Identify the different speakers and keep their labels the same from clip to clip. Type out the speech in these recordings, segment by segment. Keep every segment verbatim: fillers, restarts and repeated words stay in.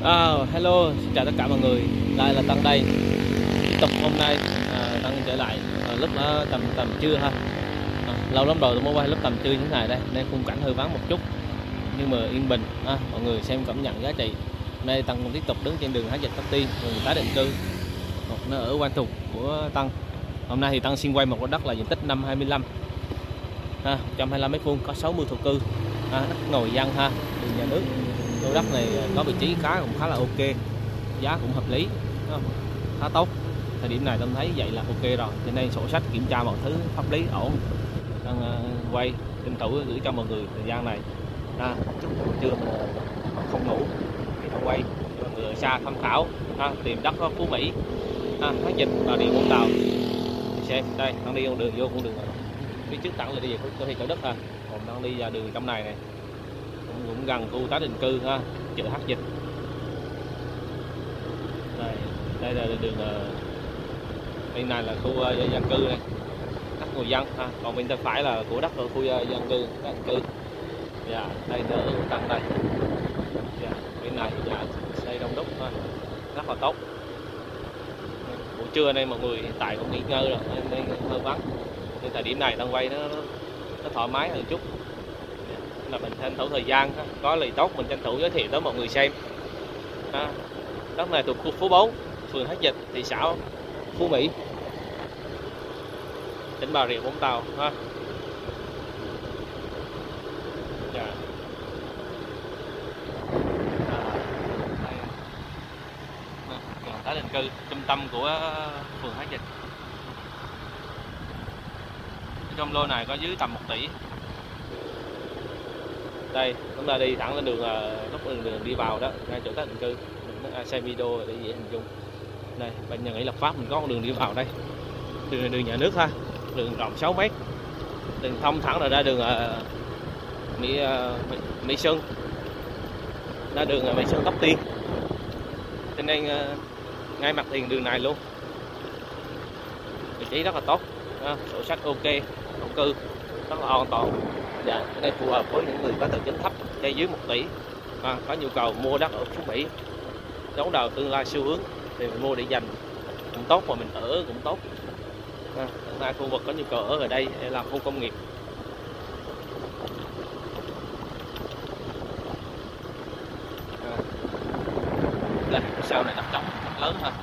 Speaker 1: À, hello, xin chào tất cả mọi người, lại là Tân đây. Tiếp tục hôm nay à, Tân trở lại à, lúc à, tầm tầm trưa ha. À, lâu lắm rồi tôi mới quay lúc tầm trưa như thế này đây, nên khung cảnh hơi vắng một chút, nhưng mà yên bình. À, mọi người xem cảm nhận giá trị. Hôm nay Tân tiếp tục đứng trên đường Hái Dịch Tóc Tiên, vùng tái định cư, một nơi ở quen thuộc của Tân. Hôm nay thì Tân xin quay một lô đất là diện tích năm hai mươi lăm, ha, một trăm hai mươi lăm mét vuông, có sáu mươi thổ cư, à, đất ngồi dân ha, đường nhà nước. Lô đất này có vị trí khá cũng khá là ok, giá cũng hợp lý, khá tốt. Thời điểm này tôi thấy vậy là ok rồi, cho nên sổ sách kiểm tra mọi thứ pháp lý ổn. Đang uh, quay tranh thủ gửi cho mọi người thời gian này. À, chút trưa mình không ngủ thì tôi quay cho mọi người ở xa tham khảo, à, tìm đất ở Phú Mỹ, à, Hái Dịch và Điện Vũng Tàu. Xem đây, đang đi con đường vô con đường này. Phía trước thẳng là đi về có thể chỗ đất ha, còn đang đi vào đường trong này này cũng, cũng gần khu tái định cư ha, chợ Hái Dịch. Đây, đây là đường uh, bên này là khu uh, dân cư này, đất người dân ha, còn bên tay phải là của đất ở khu uh, dân cư tái định cư. Dạ, đây là ở tận đây. Dạ, bên này dạ, xây đông đúc ha, rất là tốt. Buổi trưa nay mọi người hiện tại cũng nghỉ ngơi rồi nên hơi vắng, nên thời điểm này đang quay nó, nó, nó thoải mái hơn chút, là mình tranh thủ thời gian, có lời tốt mình tranh thủ giới thiệu tới mọi người xem. À, đất này thuộc khu phố bốn, phường Hái Dịch, thị xã Phú Mỹ, tỉnh Bà Rịa Vũng Tàu ha. Dạ. À, tái định cư trung tâm của phường Hái Dịch. Trong lô này có dưới tầm một tỷ. Đây, chúng ta đi thẳng lên đường lúc đường, đường đi vào đó, ngay chỗ tái định cư. Mình à, xem video để dễ hình dung. Đây, bên nhà nghỉ Lập Pháp mình có con đường đi vào đây. Đường đường nhà nước ha, đường rộng sáu mét. Đường thông thẳng rồi ra đường uh, Mỹ uh, Mỹ Xuân. Ra đường uh, Mỹ Xuân Tóc Tiên. Cho nên uh, ngay mặt tiền đường này luôn. Vị trí rất là tốt. À, sổ sách ok, thổ cư rất là an toàn. Dạ, cái này phù hợp với những người có tài chính thấp, cho dưới một tỷ, à, có nhu cầu mua đất ở Phú Mỹ, đón đầu tương lai xu hướng thì mình mua để dành cũng tốt, và mình ở cũng tốt. À, ở khu vực có nhu cầu ở ở đây để làm khu công nghiệp. À, đây, sau này đất trồng lớn ha.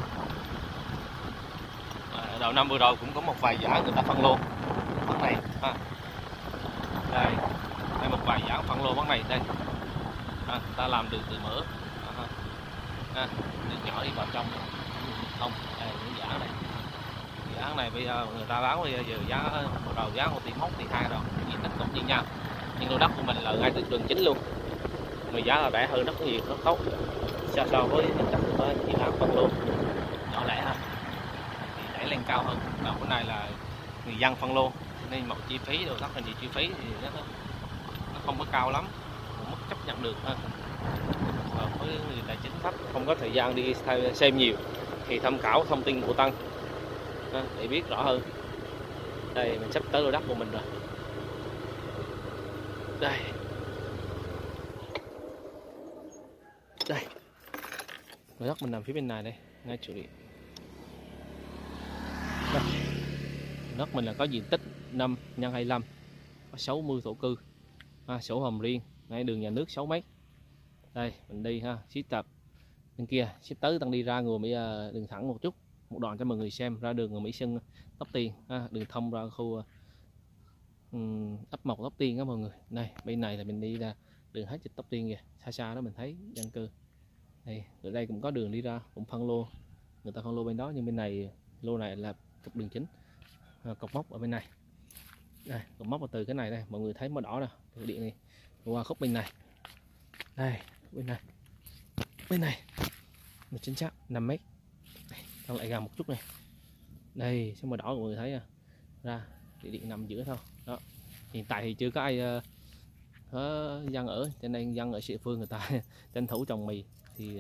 Speaker 1: À, đầu năm vừa rồi cũng có một vài giá người ta phân lô đất này ha. Đây, đây một vài giá phân lô bán này đây, à, ta làm đường tự mở, à, à, đường nhỏ đi vào trong không, đây những giá này, giá này bây giờ người ta bán bây giờ giá bắt đầu giá một tỷ mốt tỷ hai rồi, diện tích cũng như nhau, nhưng lô đất của mình là ngay từ đường chính luôn, mà giá là rẻ hơn rất nhiều, rất tốt so so với những đất của dự án phân lô nhỏ lẻ ha, thì đẩy lên cao hơn. Còn cái này là người dân phân lô nên một chi phí rồi rất là nhiều chi phí thì nó, nó không có cao lắm, cũng mất chấp nhận được hơn. Và với người tài chính thấp không có thời gian đi xem nhiều thì tham khảo thông tin của Tân để biết rõ hơn. Đây mình sắp tới lô đất của mình rồi. Đây, đây lô đất mình nằm phía bên này đây, ngay chỗ điện. Đây. Đất mình là có diện tích năm nhân hai mươi lăm, có sáu mươi thổ cư, à, sổ hồng riêng, ngay đường nhà nước sáu mét. Đây mình đi ha, xí tập bên kia, xí tới Tân đi ra người Mỹ, đường thẳng một chút, một đoạn cho mọi người xem, ra đường người Mỹ Xuân Tóc Tiên, à, đường thông ra khu um, ấp Mộc Tóc Tiên đó mọi người. Đây bên này là mình đi ra đường Hái Dịch Tóc Tiên kìa, xa xa đó mình thấy dân cư. Đây ở đây cũng có đường đi ra, cũng phân lô, người ta phân lô bên đó, nhưng bên này lô này là trục đường chính. À, cột mốc ở bên này, đây cột mốc từ cái này đây, mọi người thấy màu đỏ nè, từ điện này qua khúc bên này, đây bên này, bên này một chính xác năm mét, đang lại gần một chút này, đây số màu đỏ mọi người thấy à, ra địa điện nằm giữa thôi đó. Hiện tại thì chưa có ai uh, có dân ở, cho nên dân ở địa phương người ta tranh thủ trồng mì thì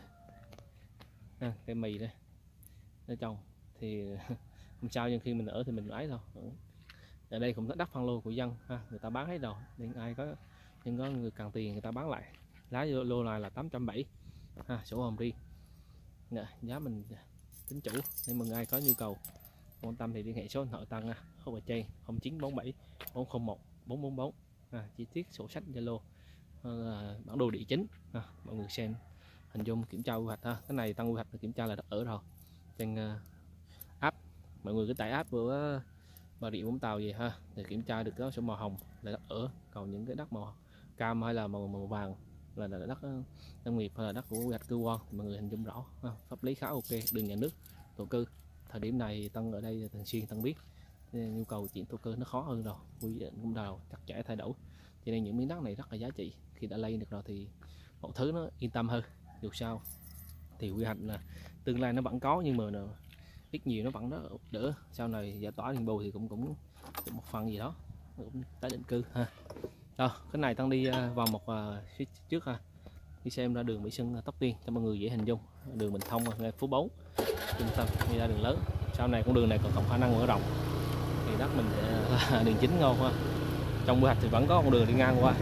Speaker 1: à, cây mì đây nó trồng thì không sao, nhưng khi mình ở thì mình ấy thôi. Ở đây cũng đất phân lô của dân ha, người ta bán hết rồi, nên ai có nhưng có người cần tiền người ta bán lại. Giá lô này là tám trăm bảy mươi, ha, sổ hồng riêng. Nè, giá mình tính chủ, nên mọi người ai có nhu cầu quan tâm thì liên hệ số điện thoại Tăng không ở trên không chín bốn bảy bốn không một bốn bốn bốn. À, chi tiết sổ sách Zalo, à, bản đồ địa chính, à, mọi người xem hình dung kiểm tra quy hoạch ha. Cái này Tăng quy hoạch kiểm tra là đất ở rồi trên uh, app, mọi người cứ tải app của Bà Rịa Vũng Tàu gì ha để kiểm tra được cái số màu hồng là đất ở, còn những cái đất màu cam hay là màu màu vàng là, là đất nông nghiệp hay là đất của quy hoạch cơ quan, mọi người hình dung rõ ha. Pháp lý khá ok, đường nhà nước thổ cư. Thời điểm này Tân ở đây thường xuyên Tân biết nhu cầu chuyển thổ cư nó khó hơn rồi, quy định cũng đầu chặt chẽ thay đổi, cho nên những miếng đất này rất là giá trị. Khi đã lên được rồi thì mọi thứ nó yên tâm hơn. Dù sao thì quy hoạch là tương lai nó vẫn có, nhưng mà ít nhiều nó vẫn đỡ, đỡ. Sau này giải tỏa đền bù thì cũng cũng, cũng một phần gì đó cũng tái định cư ha. Rồi, cái này Tân đi vào một phía trước ha, đi xem ra đường Mỹ Xuân Tóc Tiên cho mọi người dễ hình dung. Đường Bình Thông ngay phố bốn trung tâm đi ra đường lớn. Sau này con đường này còn có khả năng mở rộng thì đất mình sẽ đường chính ngon ha. Trong quy hoạch thì vẫn có con đường đi ngang qua.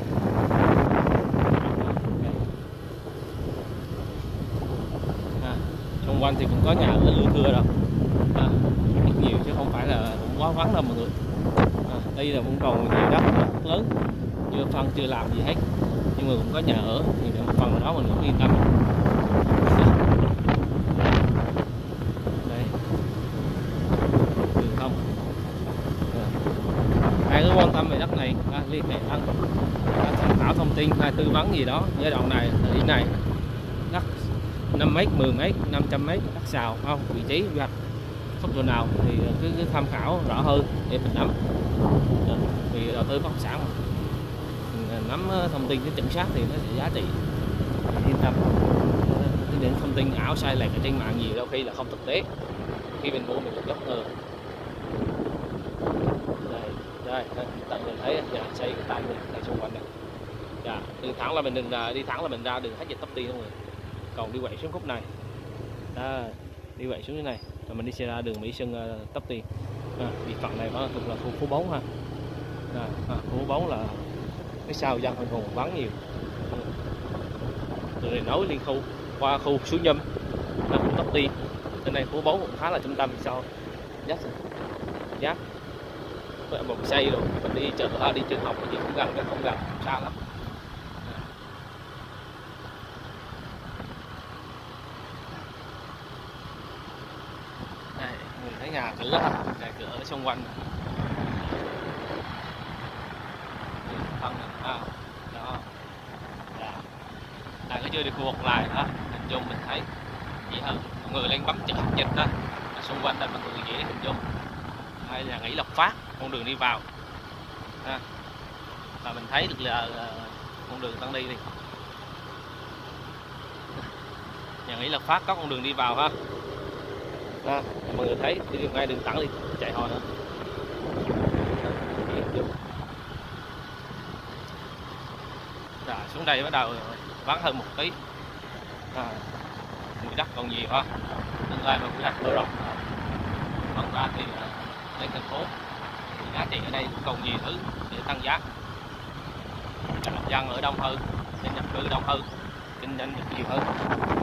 Speaker 1: À, xung quanh thì cũng có nhà ở lưa thưa rồi, à, ít nhiều chứ không phải là cũng quá vắng đâu mọi người. À, đây là cũng còn nhiều đất rất lớn, chưa phân chưa làm gì hết, nhưng mà cũng có nhà ở thì một phần đó mình cũng yên tâm. Đây, đường thông. Ai cứ quan tâm về đất này à, liên hệ Tân, tham khảo thông tin hay tư vấn gì đó. Giai đoạn này thời điểm này đất năm mét, mười mét, năm trăm mét đất xào không, vị trí quy hoạch khúc độ nào thì cứ, cứ tham khảo rõ hơn để mình nắm. À, vì đầu tư bất động sản mà mình nắm thông tin cái chuẩn xác thì nó sẽ giá trị, yên tâm. Những thông tin ảo sai lệch ở trên mạng nhiều đôi khi là không thực tế, khi mình mua mình được bất ngờ. Đây, đây, tận mình thấy nhà xây cái tay mình này xung quanh này. Dạ, đi thẳng là mình đừng đi thẳng là mình ra đường Hết Dịch Tóc Tiên luôn rồi. Còn đi quẹo xuống khúc này, đó, đi quẹo xuống như này, rồi mình đi xe ra đường Mỹ Xuân uh, Tóc Tiên. À, đi phần này nó thuộc là khu phố bốn ha. À, à, khu phố bốn là cái sau dân còn còn vắng nhiều. Từ này nối liên khu qua khu Suối Nhâm, là khu Tóc Tiên. Trên đây phố bốn cũng khá là trung tâm sau giáp giáp với một xây rồi mình đi chợ à, đi trường học gì cũng gần, cái không gần xa lắm. Đây, mình thấy nhà cửa nhà cửa ở xung quanh thân à, đó. Đây, cái chưa đi khu vực lại đó, hình dung mình thấy dễ hơn. Mọi người lên bấm chợ dịch đó, ở xung quanh đây mọi người dễ hình dung. Đây là nghỉ Lộc Phát, con đường đi vào à, và mình thấy được là, là con đường Tân đi đi. Nhà nghỉ Lộc Phát có con đường đi vào ha. À, mọi người thấy đi ngay đường thẳng đi chạy hồi nữa. Rồi, xuống đây bắt đầu vắng hơn một tí. À, mũi đất còn nhiều ha, tương lai mà mũi đất mở rộng còn ra thì lên thành phố thì giá trị ở đây cũng còn nhiều thứ để tăng giá, dân ở đông hơn nên nhập cư đông hơn, kinh doanh được nhiều hơn.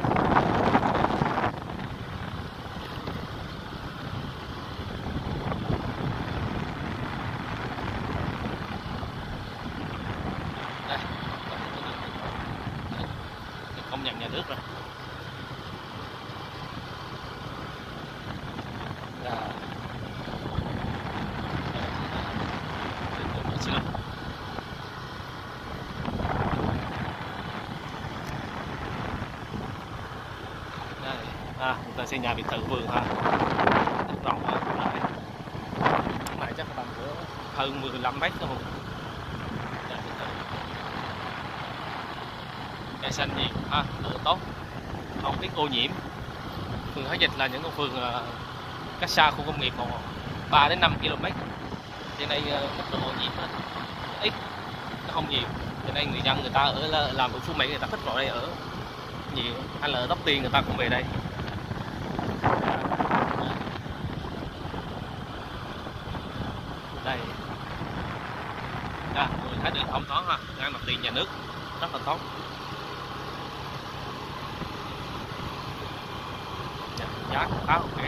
Speaker 1: Đây, công nhận nhà nước rồi. À, chúng ta xây nhà biệt thự vườn ha, rất rộng ha. Cái này chắc tầm cỡ hơn mười lăm mét thôi. Cây xanh gì ha, tự tốt, không biết ô nhiễm. Phường Hết Dịch là những con phường uh, cách xa khu công nghiệp còn ba đến năm ki lô mét. Trên đây mức độ ô nhiễm ít, nó không nhiều. Trên đây người dân người ta ở làm ở Phú Mỹ người ta thích vào đây ở nhiều, hay là ở Tóc Tiên người ta cũng về đây. Đây, à, người thấy đường thông thoáng ha, ngay mặt tiền nhà nước rất là tốt. giá cũng khá ok.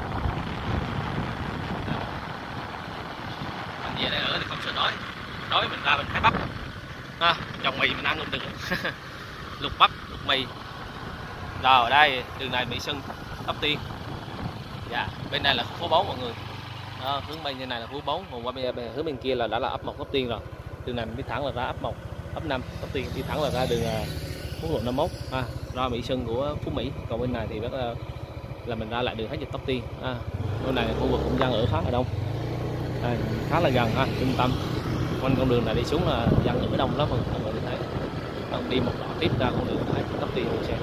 Speaker 1: Mình về đây ở thì không sợ đói, đói mình ra mình hái bắp, à, trồng mì mình ăn cũng được. Luộc bắp, luộc mì. Rồi ở đây đường này Mỹ Xuân, Tóc Tiên. Dạ, bên này là phố bốn mọi người. Đó, hướng bên này là phố bốn, còn qua bên, bên hướng bên kia là đã là ấp một Tóc Tiên rồi. Đường này mình đi thẳng là ra ấp một, ấp năm Tóc Tiên, đi thẳng là ra đường quốc lộ năm mốt, à, ra Mỹ Xuân của Phú Mỹ. Còn bên này thì rất là, là mình ra lại đường Hết Dịch Tóc Tiên. À, bên này là khu vực cũng dân ở khá là đông, à, khá là gần ha, trung tâm. Quanh con đường này đi xuống là dân ở đông lắm mọi người thấy. Còn đi một đoạn tiếp ra con đường Hết Dịch Tóc Tiên xem.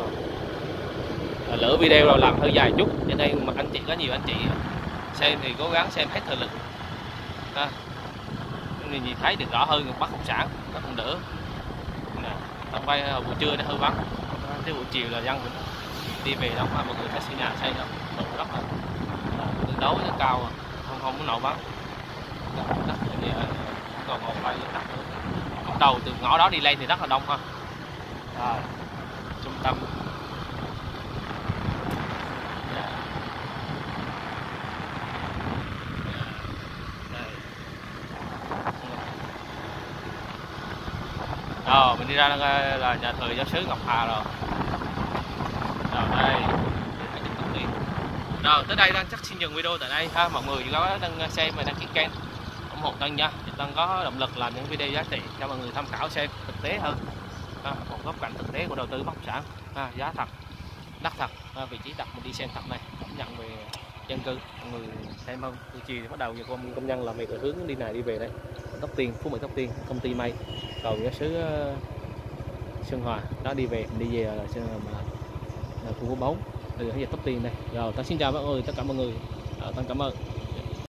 Speaker 1: Lỡ video rồi làm hơi dài chút, cho nên mà anh chị có nhiều anh chị xem thì cố gắng xem hết thời lượng, à, nên nhìn thấy được rõ hơn bất động sản nó cũng đỡ. Nè, tầm quay buổi trưa nó hơi vắng, tới buổi chiều là dân đi về đó mà mọi người thấy xây nhà xây đó độ rất là tương đối rất cao, không không có nổ vắng. Đất như còn còn quay đất bắt đầu từ ngõ đó đi lên thì rất là đông ha. Rồi, trung tâm. Rồi mình đi ra là nhà thờ giáo xứ Ngọc Hà rồi. Rồi đây. Rồi tới đây đang chắc xin dừng video tại đây ha. Mọi người có đang xem và đăng ký kênh ủng hộ Tân nha. Tân có động lực làm những video giá trị cho mọi người tham khảo xem thực tế hơn. À, một góc cảnh thực tế của đầu tư bất động sản, à, giá thật, đất thật, à, vị trí đặt mình đi xem thật này, cảm nhận về dân cư, mọi người xem hơn. Từ chiều thì bắt đầu giờ công công nhân làm việc ở hướng đi này đi về đây. Tóc Tiên, Phú Mỹ Tóc Tiên, công ty may, cầu giáo xứ uh, Sơn Hòa đó đi về, đi về là Sơn là, là khu phố bốn, từ Hết Dịch Tóc Tiên đây. Rồi, ta xin chào mọi người, tất cả mọi người, à, Tân cảm ơn.